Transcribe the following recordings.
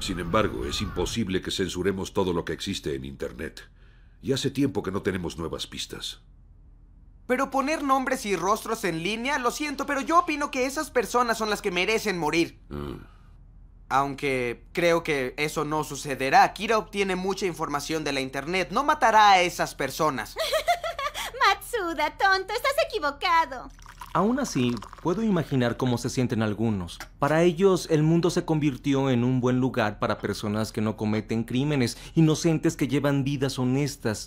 Sin embargo, es imposible que censuremos todo lo que existe en Internet. Y hace tiempo que no tenemos nuevas pistas. Pero poner nombres y rostros en línea, lo siento, pero yo opino que esas personas son las que merecen morir. Aunque creo que eso no sucederá. Kira obtiene mucha información de la Internet. No matará a esas personas. Matsuda, tonto, estás equivocado. Aún así, puedo imaginar cómo se sienten algunos. Para ellos, el mundo se convirtió en un buen lugar para personas que no cometen crímenes, inocentes que llevan vidas honestas.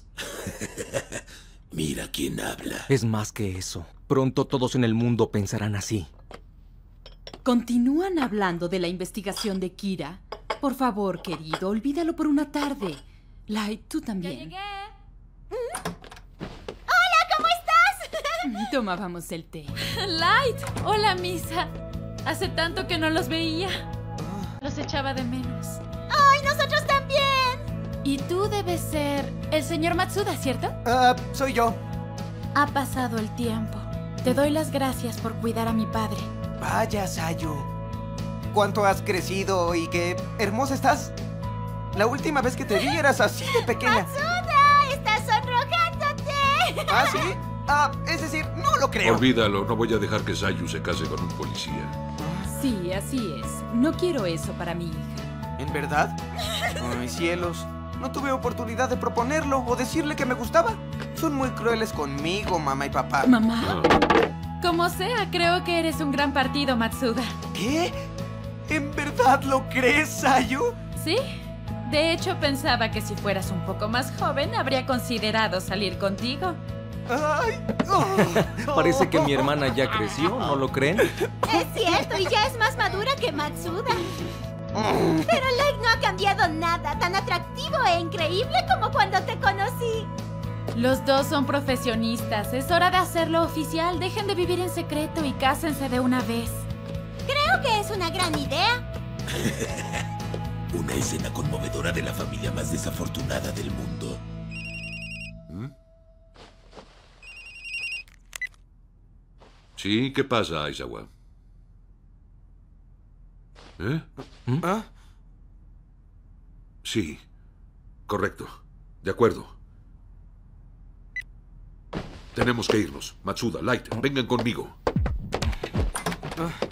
Mira quién habla. Es más que eso. Pronto todos en el mundo pensarán así. ¿Continúan hablando de la investigación de Kira? Por favor, querido, olvídalo por una tarde. Light, tú también. Ya llegué. ¡Hola! ¿Cómo estás? Tomábamos el té. Light, hola Misa. Hace tanto que no los veía. Los echaba de menos. ¡Ay, nosotros también! Y tú debes ser el señor Matsuda, ¿cierto? Soy yo. Ha pasado el tiempo. Te doy las gracias por cuidar a mi padre. Vaya, Sayu. ¿Cuánto has crecido y qué hermosa estás? La última vez que te vi eras así de pequeña. ¡Matsuda! ¡Estás sonrojándote! ¿Ah, sí? Es decir, no lo creo. Olvídalo, no voy a dejar que Sayu se case con un policía. Sí, así es. No quiero eso para mi hija. ¿En verdad? Ay, cielos. No tuve oportunidad de proponerlo o decirle que me gustaba. Son muy crueles conmigo, mamá y papá. ¿Mamá? Como sea, creo que eres un gran partido, Matsuda. ¿Qué? ¿En verdad lo crees, Sayu? Sí. De hecho, pensaba que si fueras un poco más joven, habría considerado salir contigo. Ay. Parece que mi hermana ya creció, ¿no lo creen? Es cierto, y ya es más madura que Matsuda. Pero Light no ha cambiado nada, tan atractivo e increíble como cuando te conocí. Los dos son profesionistas. Es hora de hacerlo oficial. Dejen de vivir en secreto y cásense de una vez. Creo que es una gran idea. Una escena conmovedora de la familia más desafortunada del mundo. Sí, ¿qué pasa, Aizawa? ¿Eh? ¿Ah? Sí, correcto. De acuerdo. Tenemos que irnos. Matsuda, Light, vengan conmigo.